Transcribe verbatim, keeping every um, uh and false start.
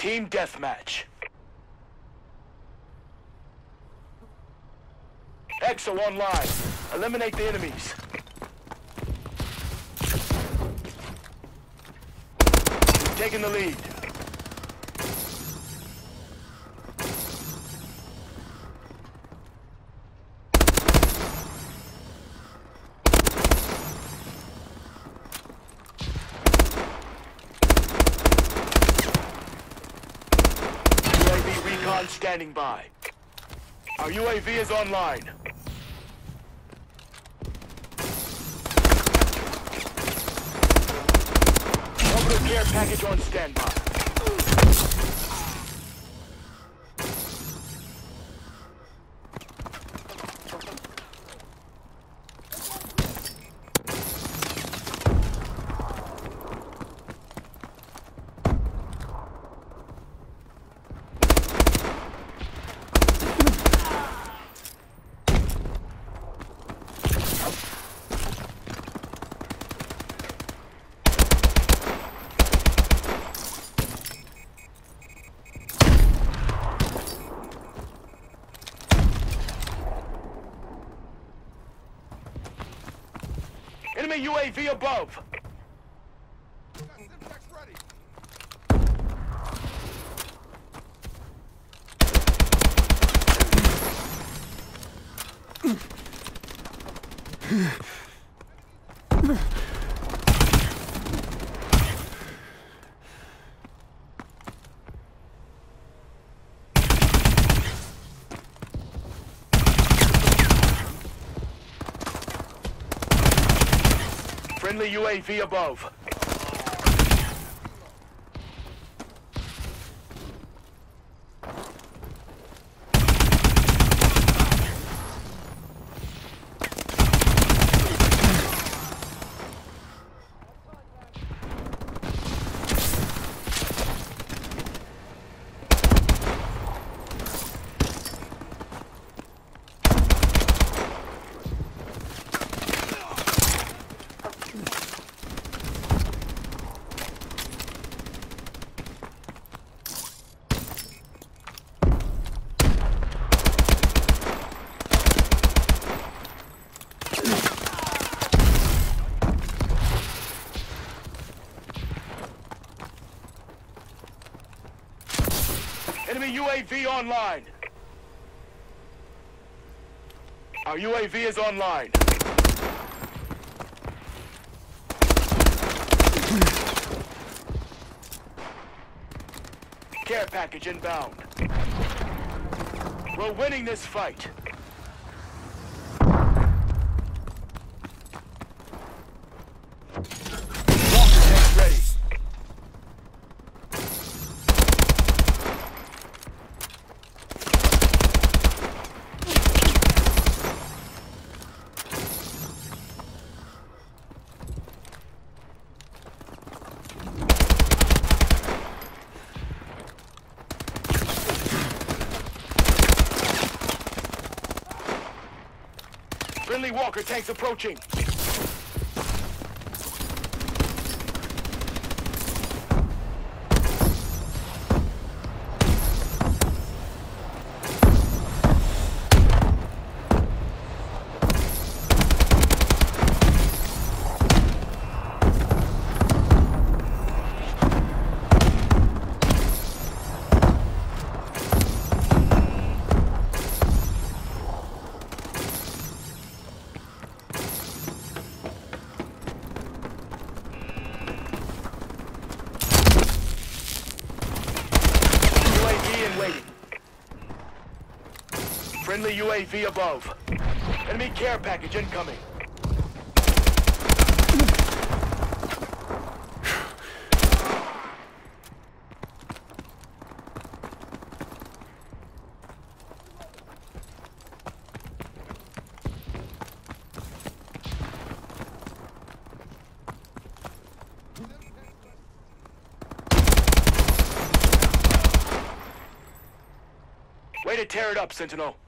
Team deathmatch. Exo online. Eliminate the enemies. Taking the lead. U A V recon standing by. Our U A V is online. Orbital care package on standby. Enemy U A V above. Friendly U A V above. Enemy U A V online. Our U A V is online. Care package inbound. We're winning this fight. Walker tank ready. Friendly Walker tanks approaching. Friendly U A V above. Enemy care package incoming. Way to tear it up, Sentinel.